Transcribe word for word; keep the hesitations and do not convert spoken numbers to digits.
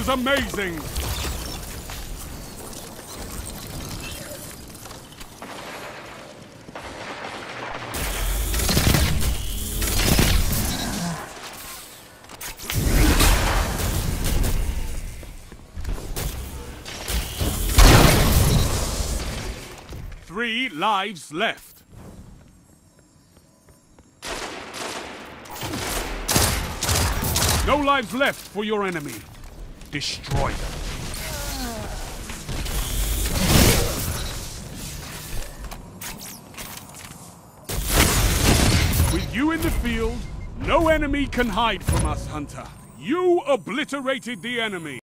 was amazing! Three lives left. No lives left for your enemy. Destroy them. With you in the field, no enemy can hide from us, Hunter. You obliterated the enemy.